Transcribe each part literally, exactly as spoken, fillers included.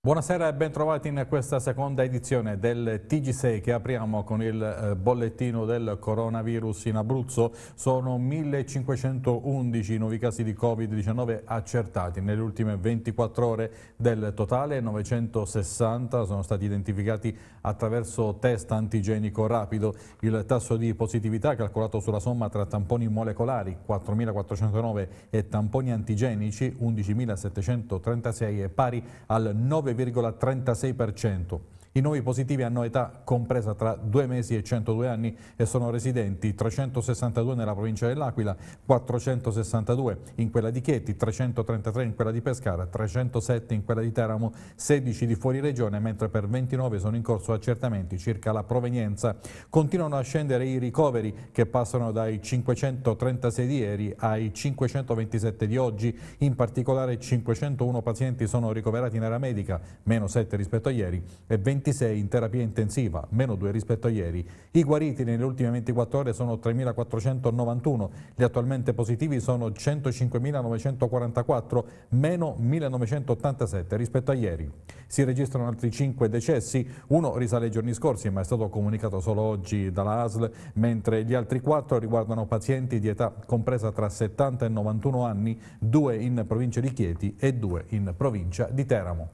Buonasera e bentrovati in questa seconda edizione del T G sei che apriamo con il bollettino del coronavirus in Abruzzo. Sono millecinquecentoundici nuovi casi di Covid diciannove accertati nelle ultime ventiquattro ore. Del totale novecentosessanta sono stati identificati attraverso test antigenico rapido. Il tasso di positività calcolato sulla somma tra tamponi molecolari quattromilaquattrocentonove e tamponi antigenici undicimilasettecentotrentasei è pari al nove virgola trentasei per cento. I nuovi positivi hanno età compresa tra due mesi e centodue anni e sono residenti trecentosessantadue nella provincia dell'Aquila, quattrocentosessantadue in quella di Chieti, trecentotrentatré in quella di Pescara, trecentosette in quella di Teramo, sedici di fuori regione, mentre per ventinove sono in corso accertamenti circa la provenienza. Continuano a scendere i ricoveri che passano dai cinquecentotrentasei di ieri ai cinquecentoventisette di oggi. In particolare cinquecentouno pazienti sono ricoverati in area medica, meno sette rispetto a ieri, e ventisei in terapia intensiva, meno due rispetto a ieri. I guariti nelle ultime ventiquattro ore sono tremilaquattrocentonovantuno, gli attualmente positivi sono centocinquemilanovecentoquarantaquattro, meno millenovecentottantasette rispetto a ieri. Si registrano altri cinque decessi, uno risale ai giorni scorsi ma è stato comunicato solo oggi dalla A S L, mentre gli altri quattro riguardano pazienti di età compresa tra settanta e novantuno anni, due in provincia di Chieti e due in provincia di Teramo.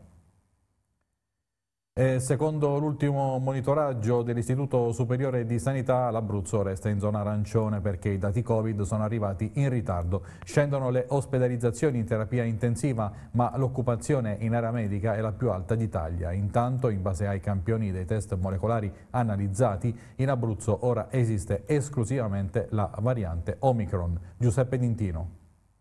E secondo l'ultimo monitoraggio dell'Istituto Superiore di Sanità, l'Abruzzo resta in zona arancione perché i dati Covid sono arrivati in ritardo. Scendono le ospedalizzazioni in terapia intensiva, ma l'occupazione in area medica è la più alta d'Italia. Intanto, in base ai campioni dei test molecolari analizzati, in Abruzzo ora esiste esclusivamente la variante Omicron. Giuseppe Dintino.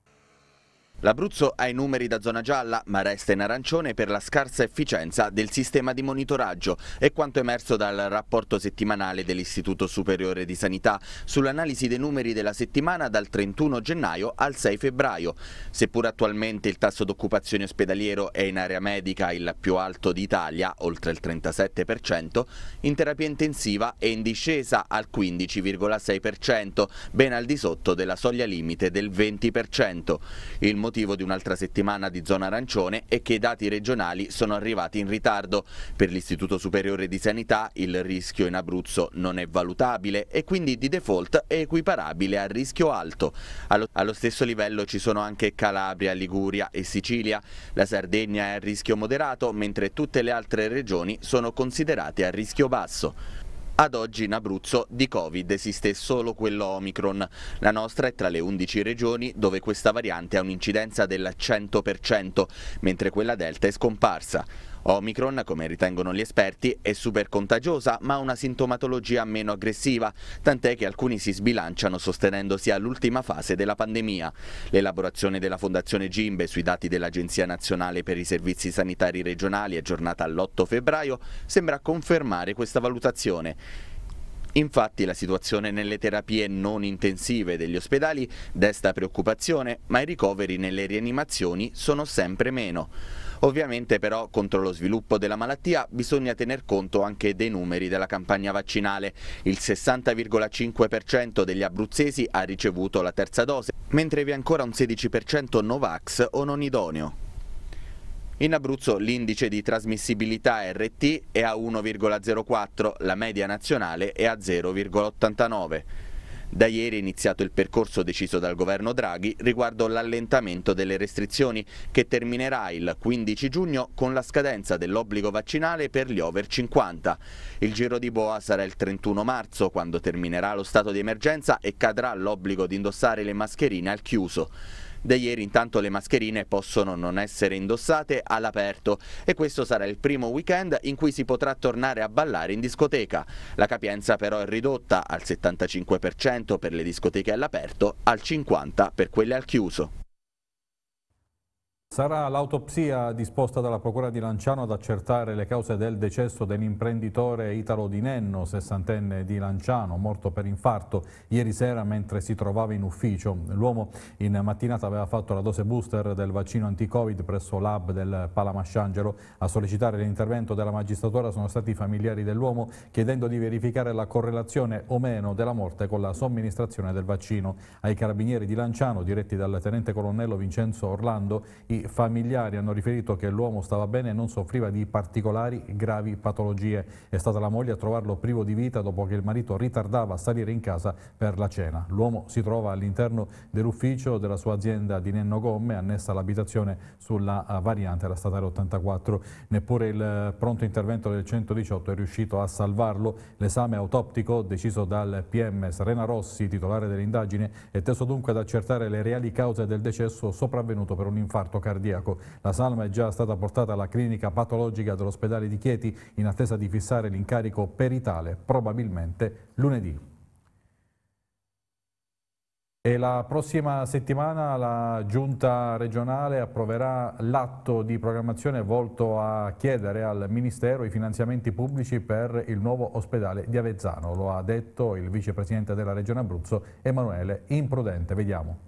L'Abruzzo ha i numeri da zona gialla, ma resta in arancione per la scarsa efficienza del sistema di monitoraggio, è quanto emerso dal rapporto settimanale dell'Istituto Superiore di Sanità sull'analisi dei numeri della settimana dal trentuno gennaio al sei febbraio. Seppur attualmente il tasso d'occupazione ospedaliero è in area medica il più alto d'Italia, oltre il trentasette per cento, in terapia intensiva è in discesa al quindici virgola sei per cento, ben al di sotto della soglia limite del venti per cento. Il Il motivo di un'altra settimana di zona arancione è che i dati regionali sono arrivati in ritardo. Per l'Istituto Superiore di Sanità il rischio in Abruzzo non è valutabile e quindi di default è equiparabile al rischio alto. Allo, allo stesso livello ci sono anche Calabria, Liguria e Sicilia. La Sardegna è a rischio moderato, mentre tutte le altre regioni sono considerate a rischio basso. Ad oggi in Abruzzo di Covid esiste solo quello Omicron. La nostra è tra le undici regioni dove questa variante ha un'incidenza del cento per cento, mentre quella Delta è scomparsa. Omicron, come ritengono gli esperti, è super contagiosa ma ha una sintomatologia meno aggressiva, tant'è che alcuni si sbilanciano sostenendosi all'ultima fase della pandemia. L'elaborazione della Fondazione Gimbe sui dati dell'Agenzia Nazionale per i Servizi Sanitari Regionali, aggiornata all'otto febbraio, sembra confermare questa valutazione. Infatti la situazione nelle terapie non intensive degli ospedali desta preoccupazione, ma i ricoveri nelle rianimazioni sono sempre meno. Ovviamente però contro lo sviluppo della malattia bisogna tener conto anche dei numeri della campagna vaccinale. Il sessanta virgola cinque per cento degli abruzzesi ha ricevuto la terza dose, mentre vi è ancora un sedici per cento Novax o non idoneo. In Abruzzo l'indice di trasmissibilità R T è a uno virgola zero quattro, la media nazionale è a zero virgola ottantanove. Da ieri è iniziato il percorso deciso dal governo Draghi riguardo l'allentamento delle restrizioni, che terminerà il quindici giugno con la scadenza dell'obbligo vaccinale per gli over cinquanta. Il giro di boa sarà il trentuno marzo, quando terminerà lo stato di emergenza e cadrà l'obbligo di indossare le mascherine al chiuso. Da ieri intanto le mascherine possono non essere indossate all'aperto e questo sarà il primo weekend in cui si potrà tornare a ballare in discoteca. La capienza però è ridotta al settantacinque per cento per le discoteche all'aperto, al cinquanta per cento per quelle al chiuso. Sarà l'autopsia disposta dalla Procura di Lanciano ad accertare le cause del decesso dell'imprenditore Italo Di Nenno, sessantenne di Lanciano, morto per infarto ieri sera mentre si trovava in ufficio. L'uomo in mattinata aveva fatto la dose booster del vaccino anti-Covid presso l'hub del Palamasciangelo. A sollecitare l'intervento della magistratura sono stati i familiari dell'uomo, chiedendo di verificare la correlazione o meno della morte con la somministrazione del vaccino. Ai carabinieri di Lanciano, diretti dal tenente colonnello Vincenzo Orlando, i I familiari hanno riferito che l'uomo stava bene e non soffriva di particolari gravi patologie. È stata la moglie a trovarlo privo di vita dopo che il marito ritardava a salire in casa per la cena. L'uomo si trova all'interno dell'ufficio della sua azienda di Nenno Gomme, annessa all'abitazione sulla variante della statale ottantaquattro. Neppure il pronto intervento del centodiciotto è riuscito a salvarlo. L'esame autoptico deciso dal P M Serena Rossi, titolare dell'indagine, è teso dunque ad accertare le reali cause del decesso sopravvenuto per un infarto cardiaco. La salma è già stata portata alla clinica patologica dell'ospedale di Chieti in attesa di fissare l'incarico peritale, probabilmente lunedì. E la prossima settimana la Giunta regionale approverà l'atto di programmazione volto a chiedere al Ministero i finanziamenti pubblici per il nuovo ospedale di Avezzano. Lo ha detto il vicepresidente della Regione Abruzzo, Emanuele Imprudente. Vediamo.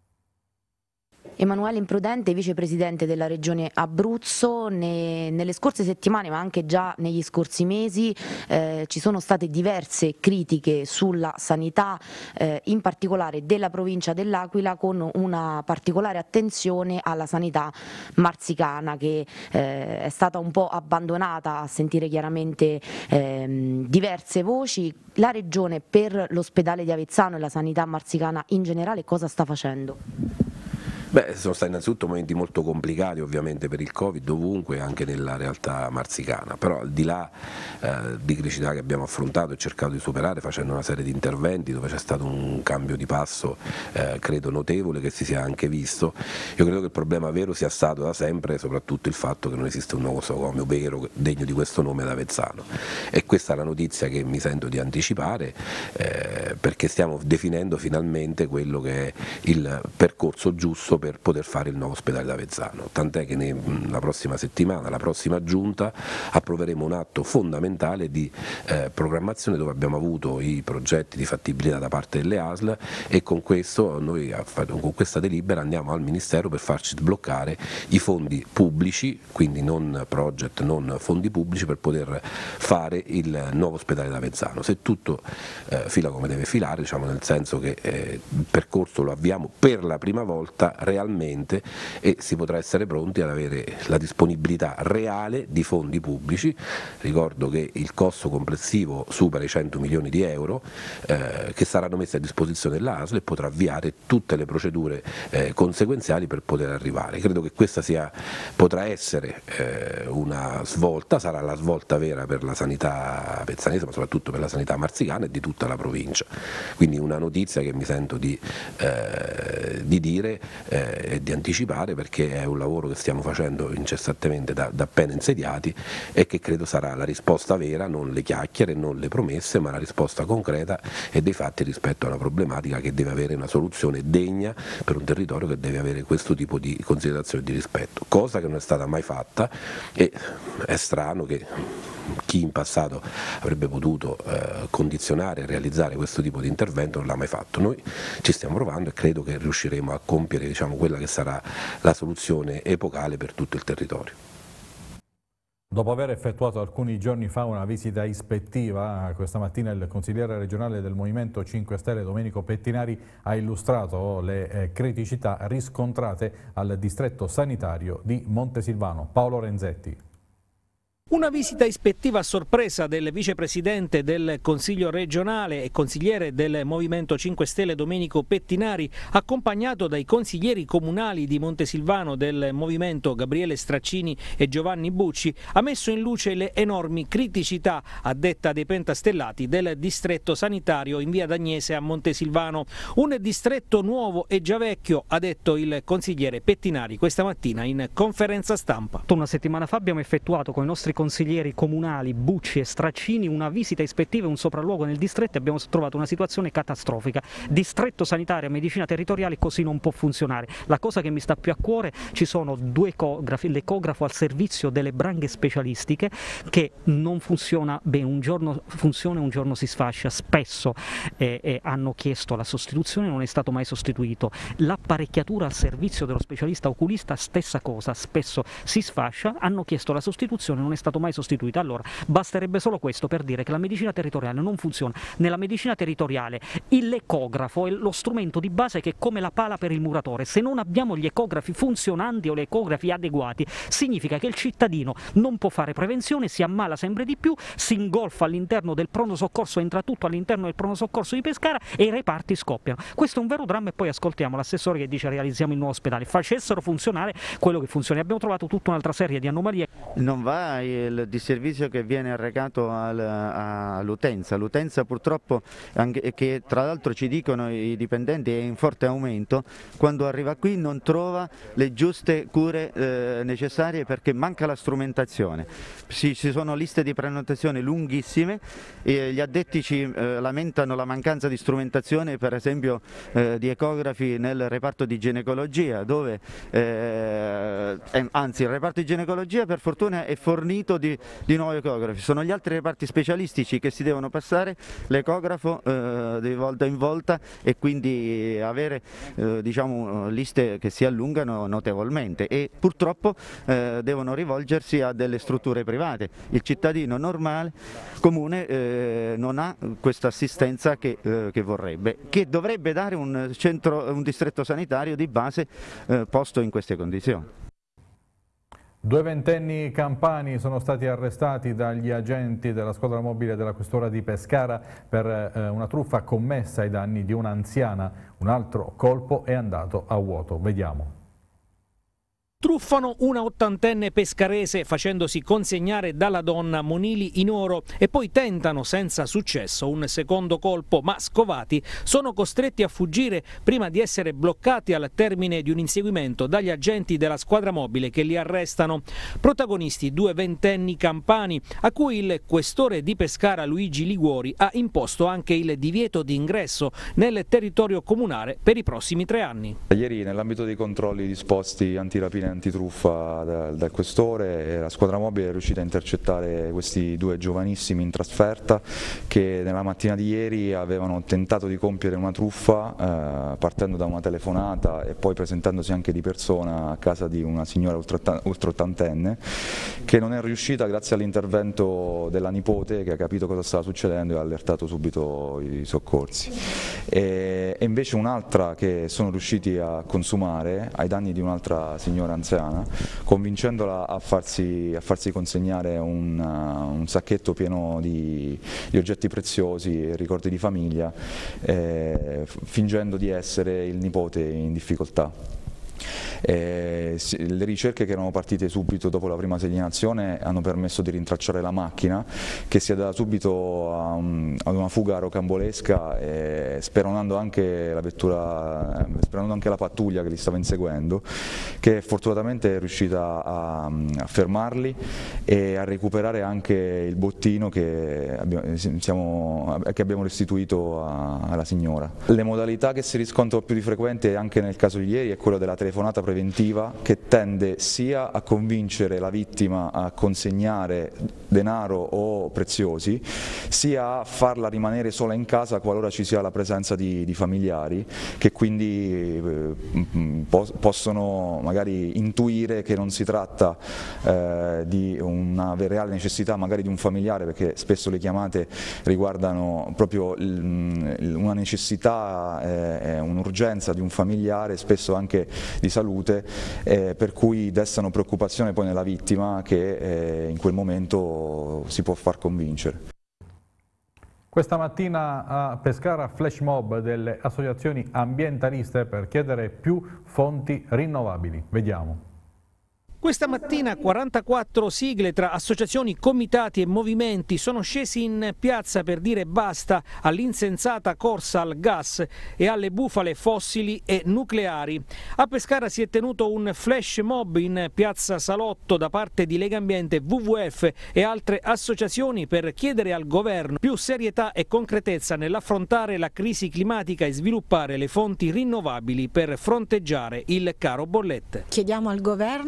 Emanuele Imprudente, vicepresidente della Regione Abruzzo. Ne, nelle scorse settimane, ma anche già negli scorsi mesi, eh, ci sono state diverse critiche sulla sanità, eh, in particolare della provincia dell'Aquila, con una particolare attenzione alla sanità marzicana, che eh, è stata un po' abbandonata, a sentire chiaramente eh, diverse voci. La Regione per l'ospedale di Avezzano e la sanità marzicana in generale cosa sta facendo? Beh, sono stati innanzitutto momenti molto complicati ovviamente per il Covid ovunque, anche nella realtà marzicana, però al di là eh, di criticità che abbiamo affrontato e cercato di superare facendo una serie di interventi dove c'è stato un cambio di passo eh, credo notevole che si sia anche visto, io credo che il problema vero sia stato da sempre soprattutto il fatto che non esiste un nosocomio vero degno di questo nome ad Avezzano, e questa è la notizia che mi sento di anticipare eh, perché stiamo definendo finalmente quello che è il percorso giusto per poter fare il nuovo ospedale d'Avezzano, tant'è che ne, la prossima settimana, la prossima giunta, approveremo un atto fondamentale di eh, programmazione dove abbiamo avuto i progetti di fattibilità da parte delle A S L e con questo noi con questa delibera andiamo al Ministero per farci sbloccare i fondi pubblici, quindi non project, non fondi pubblici, per poter fare il nuovo ospedale d'Avezzano. Se tutto eh, fila come deve filare, diciamo, nel senso che eh, il percorso lo avviamo per la prima volta realmente e si potrà essere pronti ad avere la disponibilità reale di fondi pubblici. Ricordo che il costo complessivo supera i cento milioni di euro eh, che saranno messi a disposizione dell'A S L e potrà avviare tutte le procedure eh, conseguenziali per poter arrivare. Credo che questa sia, potrà essere eh, una svolta, sarà la svolta vera per la sanità avezzanese ma soprattutto per la sanità marzicana e di tutta la provincia, quindi una notizia che mi sento di, eh, di dire eh, e di anticipare, perché è un lavoro che stiamo facendo incessantemente da, da appena insediati e che credo sarà la risposta vera, non le chiacchiere, non le promesse, ma la risposta concreta e dei fatti rispetto a una problematica che deve avere una soluzione degna per un territorio che deve avere questo tipo di considerazione e di rispetto, cosa che non è stata mai fatta e è strano che chi in passato avrebbe potuto eh, condizionare e realizzare questo tipo di intervento non l'ha mai fatto. Noi ci stiamo provando e credo che riusciremo a compiere, diciamo, quella che sarà la soluzione epocale per tutto il territorio. Dopo aver effettuato alcuni giorni fa una visita ispettiva, questa mattina il consigliere regionale del Movimento cinque Stelle Domenico Pettinari ha illustrato le criticità riscontrate al distretto sanitario di Montesilvano. Paolo Renzetti. Una visita ispettiva a sorpresa del vicepresidente del Consiglio regionale e consigliere del Movimento cinque Stelle Domenico Pettinari, accompagnato dai consiglieri comunali di Montesilvano del Movimento Gabriele Straccini e Giovanni Bucci, ha messo in luce le enormi criticità, a detta dei pentastellati, del distretto sanitario in via D'Agnese a Montesilvano. Un distretto nuovo e già vecchio, ha detto il consigliere Pettinari questa mattina in conferenza stampa. Una settimana fa abbiamo effettuato con i nostri consiglieri comunali Bucci e Straccini una visita ispettiva e un sopralluogo nel distretto e abbiamo trovato una situazione catastrofica. Distretto sanitario e medicina territoriale così non può funzionare. La cosa che mi sta più a cuore, ci sono due ecografi, l'ecografo al servizio delle branghe specialistiche che non funziona bene, un giorno funziona e un giorno si sfascia, spesso eh, eh, hanno chiesto la sostituzione, non è stato mai sostituito. L'apparecchiatura al servizio dello specialista oculista, stessa cosa, spesso si sfascia, hanno chiesto la sostituzione, non è stato stato mai sostituito. Allora, basterebbe solo questo per dire che la medicina territoriale non funziona. Nella medicina territoriale l'ecografo è lo strumento di base che è come la pala per il muratore. Se non abbiamo gli ecografi funzionanti o gli ecografi adeguati, significa che il cittadino non può fare prevenzione, si ammala sempre di più, si ingolfa all'interno del pronto soccorso, entra tutto all'interno del pronto soccorso di Pescara e i reparti scoppiano. Questo è un vero dramma. E poi ascoltiamo l'assessore che dice realizziamo il nuovo ospedale. Facessero funzionare quello che funziona. Abbiamo trovato tutta un'altra serie di anomalie. Non va il disservizio che viene arrecato all'utenza. L'utenza purtroppo, anche, che tra l'altro ci dicono i dipendenti è in forte aumento, quando arriva qui non trova le giuste cure eh, necessarie perché manca la strumentazione. Ci, ci sono liste di prenotazione lunghissime e gli addetti ci eh, lamentano la mancanza di strumentazione, per esempio eh, di ecografi nel reparto di ginecologia, dove eh, anzi il reparto di ginecologia per fortuna è fornito di, di nuovi ecografi. Sono gli altri reparti specialistici che si devono passare l'ecografo eh, di volta in volta e quindi avere eh, diciamo, liste che si allungano notevolmente e purtroppo eh, devono rivolgersi a delle strutture private. Il cittadino normale, comune, eh, non ha questa assistenza che, eh, che vorrebbe, che dovrebbe dare un, centro, un distretto sanitario di base eh, posto in queste condizioni. Due ventenni campani sono stati arrestati dagli agenti della squadra mobile della questura di Pescara per eh, una truffa commessa ai danni di un'anziana. Un altro colpo è andato a vuoto. Vediamo. Truffano una ottantenne pescarese facendosi consegnare dalla donna monili in oro e poi tentano senza successo un secondo colpo, ma scovati sono costretti a fuggire prima di essere bloccati al termine di un inseguimento dagli agenti della squadra mobile che li arrestano. Protagonisti due ventenni campani a cui il questore di Pescara Luigi Liguori ha imposto anche il divieto di ingresso nel territorio comunale per i prossimi tre anni. Ieri nell'ambito dei controlli disposti antirapina antitruffa dal, dal questore, la squadra mobile è riuscita a intercettare questi due giovanissimi in trasferta che nella mattina di ieri avevano tentato di compiere una truffa eh, partendo da una telefonata e poi presentandosi anche di persona a casa di una signora ultraottantenne che non è riuscita, grazie all'intervento della nipote che ha capito cosa stava succedendo e ha allertato subito i soccorsi. E, e invece un'altra che sono riusciti a consumare ai danni di un'altra signora anziana, convincendola a farsi, a farsi consegnare un, uh, un sacchetto pieno di, di oggetti preziosi e ricordi di famiglia, eh, fingendo di essere il nipote in difficoltà. Eh, le ricerche che erano partite subito dopo la prima segnalazione hanno permesso di rintracciare la macchina, che si è data subito a un, ad una fuga rocambolesca, eh, speronando anche la vettura, eh, speronando anche la pattuglia che li stava inseguendo, che fortunatamente è riuscita a, a fermarli e a recuperare anche il bottino che abbiamo, siamo, che abbiamo restituito a, alla signora. Le modalità che si riscontrano più di frequente anche nel caso di ieri è quella della telefonata preventiva, che tende sia a convincere la vittima a consegnare denaro o preziosi, sia a farla rimanere sola in casa qualora ci sia la presenza di, di familiari che quindi eh, po possono magari intuire che non si tratta eh, di una reale necessità magari di un familiare, perché spesso le chiamate riguardano proprio una necessità, eh, un'urgenza di un familiare, spesso anche di salute, eh, per cui destano preoccupazione poi nella vittima che eh, in quel momento si può far convincere. Questa mattina a Pescara flash mob delle associazioni ambientaliste per chiedere più fonti rinnovabili. Vediamo. Questa mattina quarantaquattro sigle tra associazioni, comitati e movimenti sono scesi in piazza per dire basta all'insensata corsa al gas e alle bufale fossili e nucleari. A Pescara si è tenuto un flash mob in piazza Salotto da parte di Legambiente, W W F e altre associazioni per chiedere al governo più serietà e concretezza nell'affrontare la crisi climatica e sviluppare le fonti rinnovabili per fronteggiare il caro bollette. Chiediamo al governo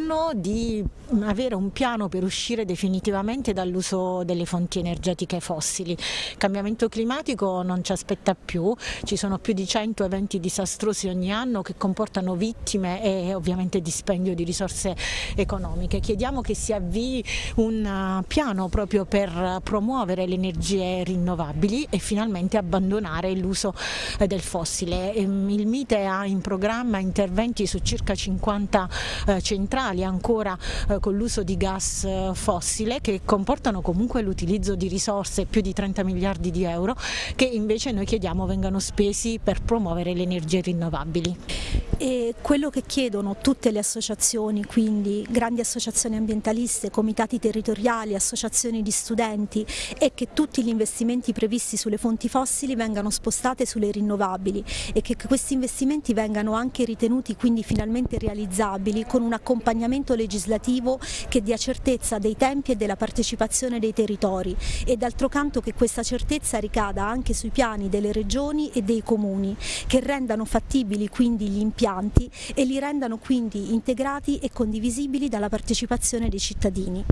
di avere un piano per uscire definitivamente dall'uso delle fonti energetiche fossili. Il cambiamento climatico non ci aspetta più, ci sono più di cento eventi disastrosi ogni anno che comportano vittime e ovviamente dispendio di risorse economiche. Chiediamo che si avvii un piano proprio per promuovere le energie rinnovabili e finalmente abbandonare l'uso del fossile. Il MITE ha in programma interventi su circa cinquanta centrali ancora con l'uso di gas fossile, che comportano comunque l'utilizzo di risorse, più di trenta miliardi di euro, che invece noi chiediamo vengano spesi per promuovere le energie rinnovabili. E quello che chiedono tutte le associazioni, quindi grandi associazioni ambientaliste, comitati territoriali, associazioni di studenti, è che tutti gli investimenti previsti sulle fonti fossili vengano spostati sulle rinnovabili e che questi investimenti vengano anche ritenuti quindi finalmente realizzabili con un accompagnamento legislativo che dia certezza dei tempi e della partecipazione dei territori, e d'altro canto che questa certezza ricada anche sui piani delle regioni e dei comuni, che rendano fattibili quindi gli impianti e li rendano quindi integrati e condivisibili dalla partecipazione dei cittadini.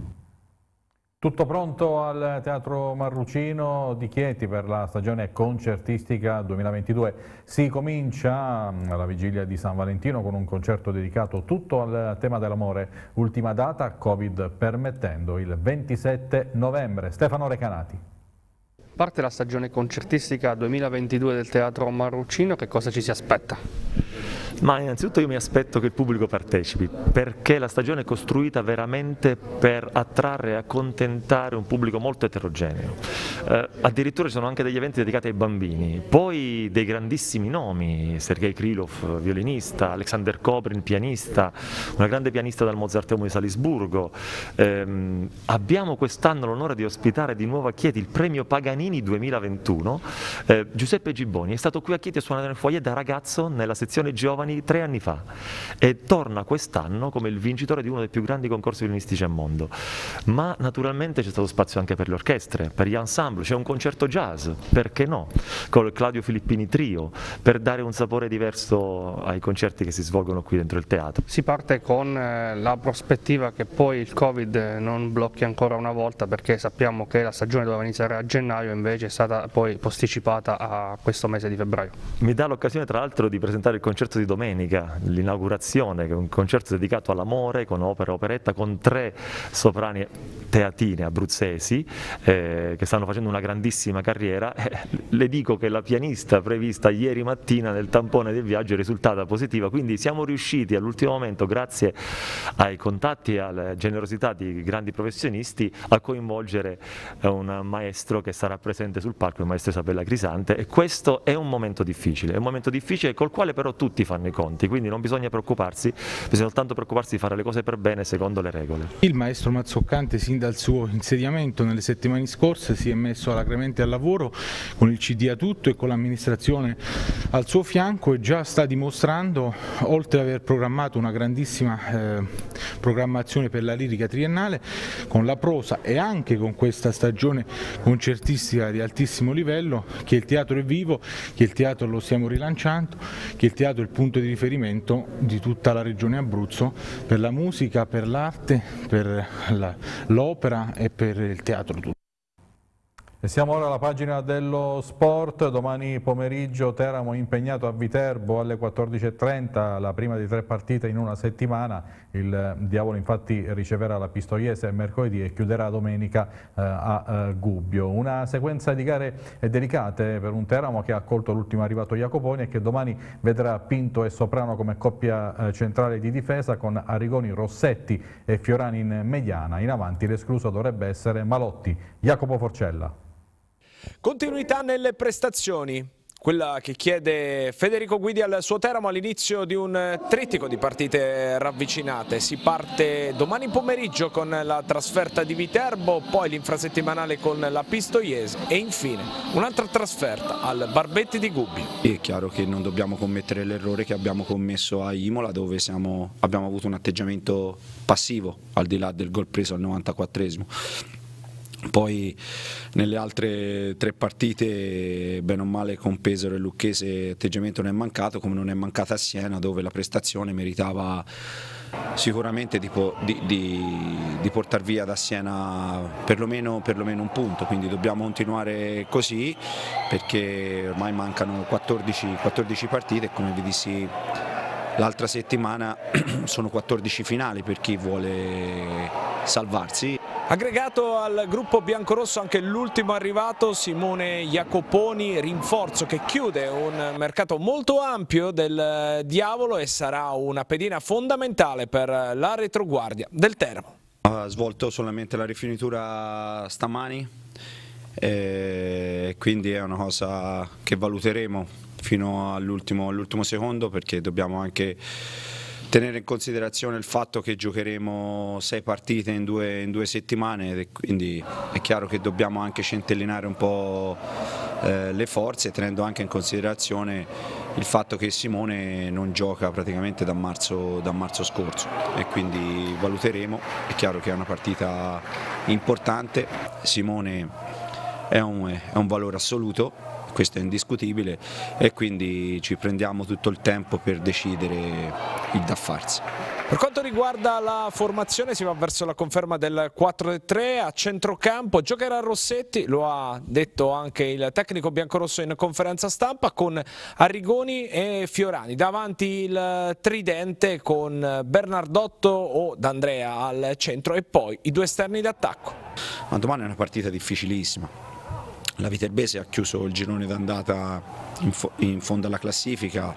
Tutto pronto al Teatro Marrucino di Chieti per la stagione concertistica duemilaventidue. Si comincia alla vigilia di San Valentino con un concerto dedicato tutto al tema dell'amore. Ultima data, Covid permettendo, il ventisette novembre. Stefano Recanati. Parte la stagione concertistica duemilaventidue del Teatro Marrucino, che cosa ci si aspetta? Ma innanzitutto io mi aspetto che il pubblico partecipi, perché la stagione è costruita veramente per attrarre e accontentare un pubblico molto eterogeneo. Eh, addirittura ci sono anche degli eventi dedicati ai bambini, poi dei grandissimi nomi, Sergei Krylov, violinista, Alexander Kobrin, pianista, una grande pianista dal Mozarteum di Salisburgo. Eh, abbiamo quest'anno l'onore di ospitare di nuovo a Chieti il premio Paganini duemilaventuno. Eh, Giuseppe Gibboni è stato qui a Chieti a suonare nel foyer da ragazzo nella sezione giovani tre anni fa e torna quest'anno come il vincitore di uno dei più grandi concorsi violinistici al mondo. Ma naturalmente c'è stato spazio anche per le orchestre, per gli ensemble, c'è un concerto jazz, perché no, con il Claudio Filippini Trio, per dare un sapore diverso ai concerti che si svolgono qui dentro il teatro. Si parte con la prospettiva che poi il Covid non blocchi ancora una volta, perché sappiamo che la stagione doveva iniziare a gennaio, invece è stata poi posticipata a questo mese di febbraio. Mi dà l'occasione tra l'altro di presentare il concerto di domenica, l'inaugurazione, che è un concerto dedicato all'amore con opera operetta con tre soprani teatine abruzzesi eh, che stanno facendo una grandissima carriera. Eh, le dico che la pianista prevista ieri mattina nel tampone del viaggio è risultata positiva, quindi siamo riusciti all'ultimo momento, grazie ai contatti e alla generosità di grandi professionisti, a coinvolgere un maestro che sarà presente sul palco, il maestro Isabella Crisante, e questo è un momento difficile, è un momento difficile col quale però tutti fanno i conti, quindi non bisogna preoccuparsi, bisogna soltanto preoccuparsi di fare le cose per bene secondo le regole. Il maestro Mazzoccante sin dal suo insediamento nelle settimane scorse si è messo alacremente al lavoro con il C D a tutto e con l'amministrazione al suo fianco, e già sta dimostrando, oltre ad aver programmato una grandissima eh, programmazione per la lirica triennale, con la prosa e anche con questa stagione concertistica di altissimo livello, che il teatro è vivo, che il teatro lo stiamo rilanciando, che il teatro è il punto di riferimento di tutta la regione Abruzzo per la musica, per l'arte, per l'opera e per il teatro tutto. E siamo ora alla pagina dello sport. Domani pomeriggio Teramo impegnato a Viterbo alle quattordici e trenta, la prima di tre partite in una settimana. Il Diavolo infatti riceverà la Pistoiese mercoledì e chiuderà domenica eh, a eh, Gubbio. Una sequenza di gare delicate per un Teramo che ha accolto l'ultimo arrivato Jacoponi e che domani vedrà Pinto e Soprano come coppia eh, centrale di difesa, con Arrigoni, Rossetti e Fiorani in mediana. In avanti l'escluso dovrebbe essere Malotti. Jacopo Forcella. Continuità nelle prestazioni, quella che chiede Federico Guidi al suo Teramo all'inizio di un trittico di partite ravvicinate. Si parte domani pomeriggio con la trasferta di Viterbo, poi l'infrasettimanale con la Pistoiese e infine un'altra trasferta al Barbetti di Gubbio. È chiaro che non dobbiamo commettere l'errore che abbiamo commesso a Imola, dove siamo, abbiamo avuto un atteggiamento passivo al di là del gol preso al novantaquattresimo. Poi nelle altre tre partite, bene o male, con Pesaro e Lucchese atteggiamento non è mancato, come non è mancata a Siena, dove la prestazione meritava sicuramente di, di, di, di portare via da Siena perlomeno, perlomeno un punto, quindi dobbiamo continuare così, perché ormai mancano quattordici, quattordici partite e, come vi dissi l'altra settimana, sono quattordici finali per chi vuole salvarsi. Aggregato al gruppo biancorosso anche l'ultimo arrivato, Simone Jacoponi, rinforzo che chiude un mercato molto ampio del Diavolo e sarà una pedina fondamentale per la retroguardia del Teramo. Ha svolto solamente la rifinitura stamani, e quindi è una cosa che valuteremo fino all'ultimo all'ultimo secondo, perché dobbiamo anche tenere in considerazione il fatto che giocheremo sei partite in due, in due settimane, e quindi è chiaro che dobbiamo anche centellinare un po' eh, le forze, tenendo anche in considerazione il fatto che Simone non gioca praticamente da marzo, da marzo scorso, e quindi valuteremo. È chiaro che è una partita importante, Simone è un, è un valore assoluto, questo è indiscutibile, e quindi ci prendiamo tutto il tempo per decidere il da farsi. Per quanto riguarda la formazione, si va verso la conferma del quattro tre, a centrocampo giocherà Rossetti, lo ha detto anche il tecnico biancorosso in conferenza stampa, con Arrigoni e Fiorani, davanti il tridente con Bernardotto o D'Andrea al centro e poi i due esterni d'attacco. Ma domani è una partita difficilissima. La Viterbese ha chiuso il girone d'andata in, fo in fondo alla classifica,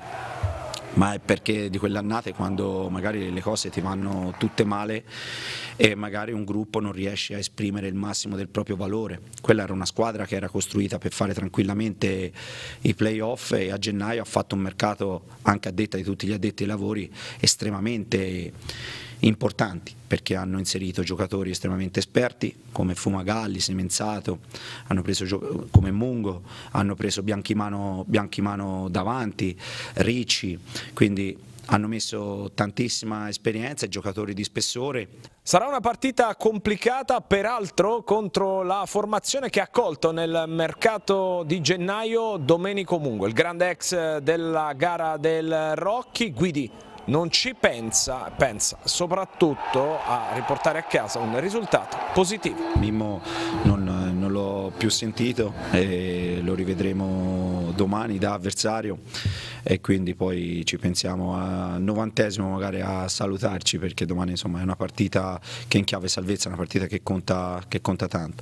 ma è perché di quelle annate, quando magari le cose ti vanno tutte male e magari un gruppo non riesce a esprimere il massimo del proprio valore. Quella era una squadra che era costruita per fare tranquillamente i play-off, e a gennaio ha fatto un mercato, anche a detta di tutti gli addetti ai lavori, estremamente importanti, perché hanno inserito giocatori estremamente esperti come Fumagalli, Semenzato, hanno preso come Mungo, hanno preso Bianchimano, Bianchimano davanti, Ricci, quindi hanno messo tantissima esperienza e giocatori di spessore. Sarà una partita complicata, peraltro, contro la formazione che ha accolto nel mercato di gennaio Domenico Mungo, il grande ex della gara del Rocchi. Guidi non ci pensa, pensa soprattutto a riportare a casa un risultato positivo. Mimmo non, non l'ho più sentito e lo rivedremo domani da avversario, e quindi poi ci pensiamo al novantesimo magari a salutarci, perché domani insomma è una partita che in chiave salvezza, è una partita che conta, che conta tanto.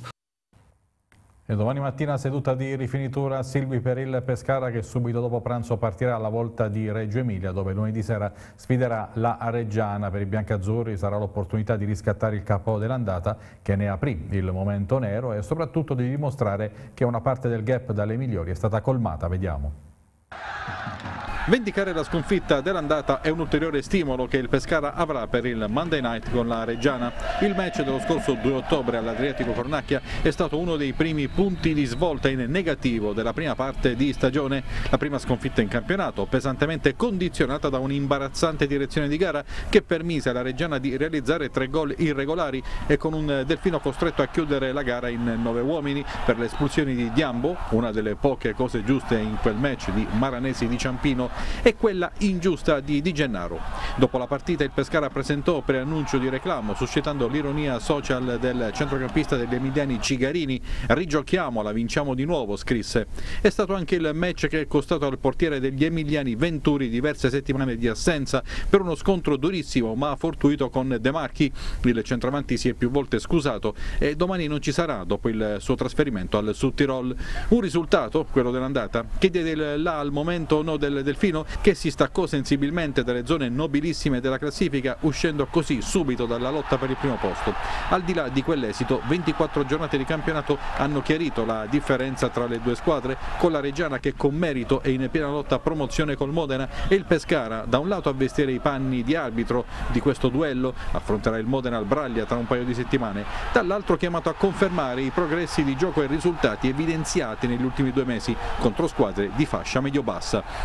E domani mattina seduta di rifinitura Silvi per il Pescara, che subito dopo pranzo partirà alla volta di Reggio Emilia, dove lunedì sera sfiderà la Reggiana. Per i biancazzurri sarà l'opportunità di riscattare il capo dell'andata, che ne aprì il momento nero, e soprattutto di dimostrare che una parte del gap dalle migliori è stata colmata. Vediamo. Vendicare la sconfitta dell'andata è un ulteriore stimolo che il Pescara avrà per il Monday Night con la Reggiana. Il match dello scorso due ottobre all'Adriatico Cornacchia è stato uno dei primi punti di svolta in negativo della prima parte di stagione. La prima sconfitta in campionato, pesantemente condizionata da un'imbarazzante direzione di gara che permise alla Reggiana di realizzare tre gol irregolari, e con un Delfino costretto a chiudere la gara in nove uomini per le espulsioni di Diambo, una delle poche cose giuste in quel match, di Maranesi, di Ciampino, e quella ingiusta di Di Gennaro. Dopo la partita il Pescara presentò preannuncio di reclamo, suscitando l'ironia social del centrocampista degli emiliani Cigarini. "Rigiochiamola, vinciamo di nuovo", scrisse. È stato anche il match che è costato al portiere degli emiliani Venturi diverse settimane di assenza per uno scontro durissimo ma fortuito con De Marchi. Il centravanti si è più volte scusato e domani non ci sarà dopo il suo trasferimento al Sud Tirol. Un risultato, quello dell'andata, che diede il là al momento no del Delfino, che si staccò sensibilmente dalle zone nobilissime della classifica, uscendo così subito dalla lotta per il primo posto. Al di là di quell'esito, ventiquattro giornate di campionato hanno chiarito la differenza tra le due squadre, con la Reggiana che con merito è in piena lotta a promozione col Modena, e il Pescara da un lato a vestire i panni di arbitro di questo duello, affronterà il Modena al Braglia tra un paio di settimane, dall'altro chiamato a confermare i progressi di gioco e risultati evidenziati negli ultimi due mesi contro squadre di fascia medio-bassa. Test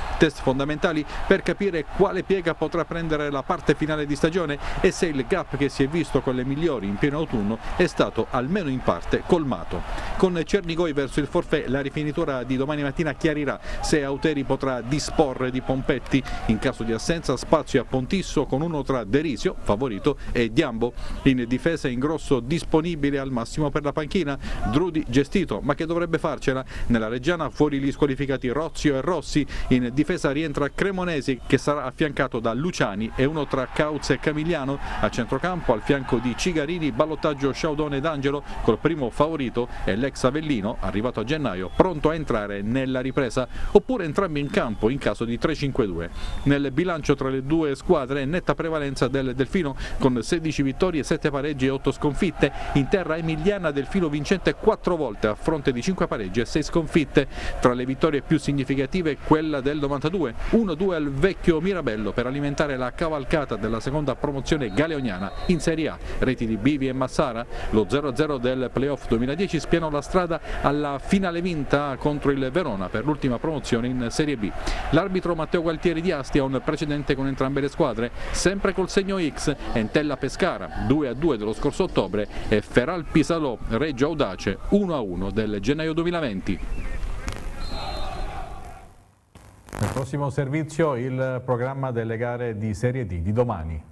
fondamentali per capire quale piega potrà prendere la parte finale di stagione e se il gap che si è visto con le migliori in pieno autunno è stato almeno in parte colmato. Con Cernigoi verso il forfait la rifinitura di domani mattina chiarirà se Auteri potrà disporre di Pompetti. In caso di assenza spazio a Pontisso con uno tra Derisio, favorito, e Diambo. In difesa Ingrosso disponibile al massimo per la panchina, Drudi gestito ma che dovrebbe farcela. Nella Reggiana fuori gli squalificati Rozio e Rossi, in difesa rientra Cremonesi che sarà affiancato da Luciani e uno tra Cauz e Camigliano. A centrocampo al fianco di Cigarini ballottaggio Sciaudone ed Angelo, col primo favorito è l'ex Avellino arrivato a gennaio pronto a entrare nella ripresa, oppure entrambi in campo in caso di tre cinque due. Nel bilancio tra le due squadre netta prevalenza del Delfino con sedici vittorie, sette pareggi e otto sconfitte. In terra emiliana Delfino vincente quattro volte a fronte di cinque pareggi e sei sconfitte. Tra le vittorie più significative quella del novantadue, uno due al vecchio Mirabello per alimentare la cavalcata della seconda promozione galeoniana in Serie A. Reti di Bivi e Massara, lo zero a zero del playoff duemiladieci spianò la strada alla finale vinta contro il Verona per l'ultima promozione in Serie B. L'arbitro Matteo Gualtieri di Asti ha un precedente con entrambe le squadre, sempre col segno X, Entella Pescara due a due dello scorso ottobre e Feral Pisalò Reggio Audace uno a uno del gennaio duemilaventi. Nel prossimo servizio il programma delle gare di Serie D di domani.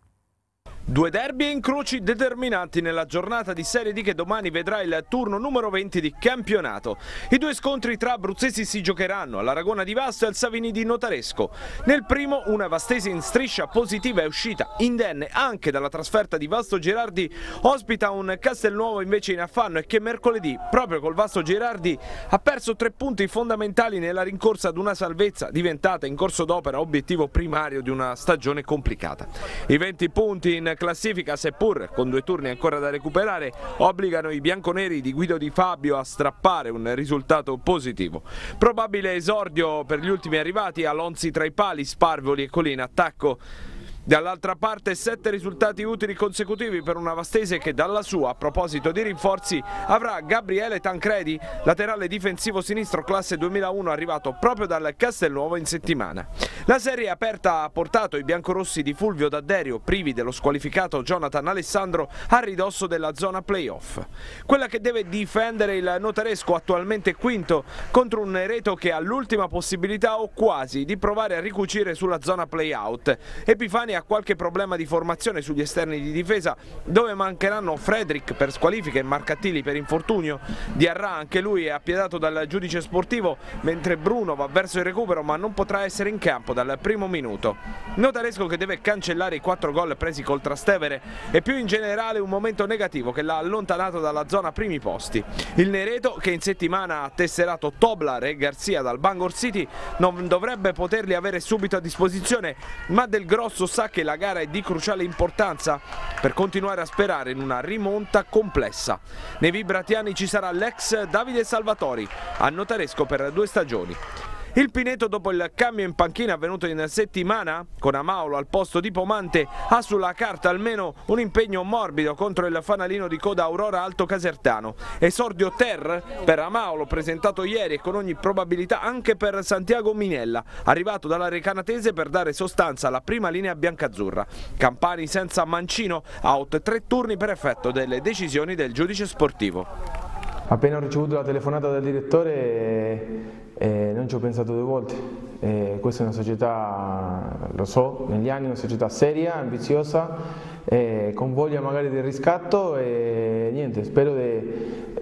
Due derby e incroci determinanti nella giornata di Serie D che domani vedrà il turno numero venti di campionato. I due scontri tra abruzzesi si giocheranno all'Aragona di Vasto e al Savini di Notaresco. Nel primo una vastese in striscia positiva è uscita indenne anche dalla trasferta di Vasto Gerardi, ospita un Castelnuovo invece in affanno e che mercoledì proprio col Vasto Gerardi ha perso tre punti fondamentali nella rincorsa ad una salvezza diventata in corso d'opera obiettivo primario di una stagione complicata. I venti punti in classifica, seppur con due turni ancora da recuperare, obbligano i bianconeri di Guido Di Fabio a strappare un risultato positivo. Probabile esordio per gli ultimi arrivati, Alonzi tra i pali, Sparvoli e Colì in attacco. Dall'altra parte sette risultati utili consecutivi per una Vastese che dalla sua, a proposito di rinforzi, avrà Gabriele Tancredi, laterale difensivo sinistro classe duemilauno arrivato proprio dal Castelnuovo in settimana. La serie aperta ha portato i biancorossi di Fulvio D'Adderio, privi dello squalificato Jonathan Alessandro, a ridosso della zona playoff. Quella che deve difendere il Notaresco, attualmente quinto, contro un Nereto che ha l'ultima possibilità o quasi di provare a ricucire sulla zona playout. Epifani ha qualche problema di formazione sugli esterni di difesa, dove mancheranno Frederick per squalifica e Marcattilli per infortunio. Diarra anche lui è appiedato dal giudice sportivo, mentre Bruno va verso il recupero ma non potrà essere in campo dal primo minuto. Notaresco che deve cancellare i quattro gol presi col Trastevere e più in generale un momento negativo che l'ha allontanato dalla zona primi posti. Il Nereto, che in settimana ha tesserato Toblar e Garzia dal Bangor City, non dovrebbe poterli avere subito a disposizione, ma Del Grosso sa che la gara è di cruciale importanza per continuare a sperare in una rimonta complessa. Nei vibratiani ci sarà l'ex Davide Salvatori, a Notaresco per due stagioni. Il Pineto, dopo il cambio in panchina avvenuto in settimana, con Amaolo al posto di Pomante, ha sulla carta almeno un impegno morbido contro il fanalino di coda Aurora Alto Casertano. Esordio ter per Amaolo, presentato ieri e con ogni probabilità anche per Santiago Minella, arrivato dalla Recanatese per dare sostanza alla prima linea biancazzurra. Campani senza Mancino, out tre turni per effetto delle decisioni del giudice sportivo. Appena ho ricevuto la telefonata del direttore eh, non ci ho pensato due volte. Eh, questa è una società, lo so, negli anni una società seria, ambiziosa, eh, con voglia magari del riscatto e niente, spero di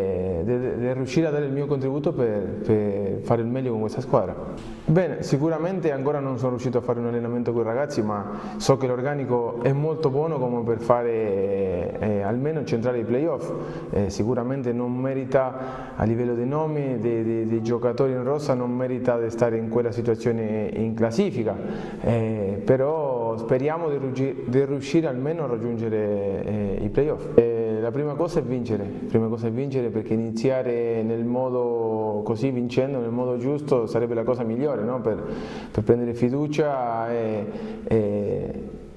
eh, riuscire a dare il mio contributo per, per fare il meglio con questa squadra. Bene, sicuramente ancora non sono riuscito a fare un allenamento con i ragazzi, ma so che l'organico è molto buono come per fare eh, almeno centrare i playoff. Eh, sicuramente non merita, a livello dei nomi, dei, dei, dei giocatori in rossa, non merita di stare in quella situazione in classifica, eh, però speriamo di riuscire, di riuscire almeno a raggiungere eh, i playoff. Eh, la prima cosa è vincere, la prima cosa è vincere perché iniziare nel modo così, vincendo nel modo giusto, sarebbe la cosa migliore, no? per, per prendere fiducia e, e,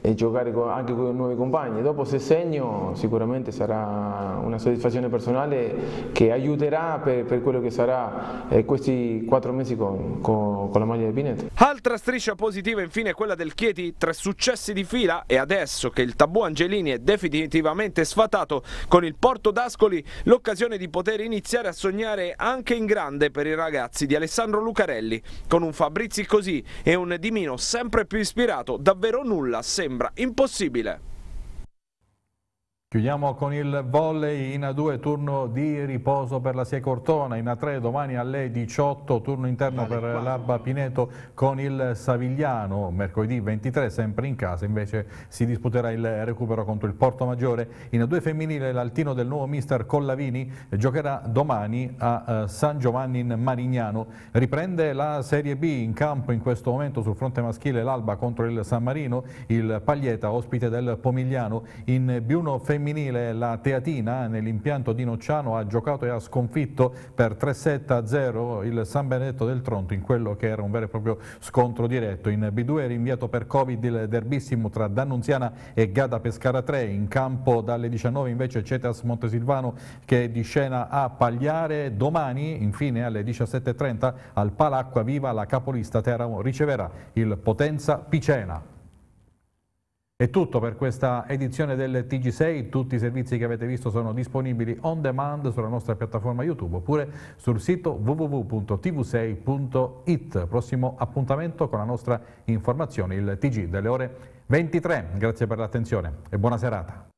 e giocare con, anche con i nuovi compagni. Dopo se segno sicuramente sarà una soddisfazione personale che aiuterà per, per quello che sarà eh, questi quattro mesi con, con, con la maglia di Pineto. Altra striscia positiva infine è quella del Chieti, tre successi di fila, e adesso che il tabù Angelini è definitivamente sfatato con il Porto d'Ascoli, l'occasione di poter iniziare a sognare anche in grande per i ragazzi di Alessandro Lucarelli. Con un Fabrizi così e un Di Mino sempre più ispirato, davvero nulla sembra impossibile. Chiudiamo con il volley. In A due turno di riposo per la S I E Cortona, in A tre domani alle diciotto turno interno per l'Alba Pineto con il Savigliano, mercoledì ventitré sempre in casa invece si disputerà il recupero contro il Porto Maggiore. In A due femminile l'Altino del nuovo mister Collavini giocherà domani a San Giovanni in Marignano. Riprende la Serie B, in campo in questo momento sul fronte maschile l'Alba contro il San Marino, il Paglieta ospite del Pomigliano. In B uno femminile femminile la Teatina nell'impianto di Nocciano ha giocato e ha sconfitto per tre sette a zero il San Benedetto del Tronto in quello che era un vero e proprio scontro diretto. In B due è rinviato per Covid il derbissimo tra Dannunziana e Gada Pescara tre, in campo dalle diciannove invece Cetas Montesilvano che è di scena a Pagliare. Domani infine alle diciassette e trenta al Palacqua Viva la capolista Teramo riceverà il Potenza Picena. È tutto per questa edizione del T G sei, tutti i servizi che avete visto sono disponibili on demand sulla nostra piattaforma YouTube oppure sul sito w w w punto t v sei punto it. Prossimo appuntamento con la nostra informazione, il T G delle ore ventitré. Grazie per l'attenzione e buona serata.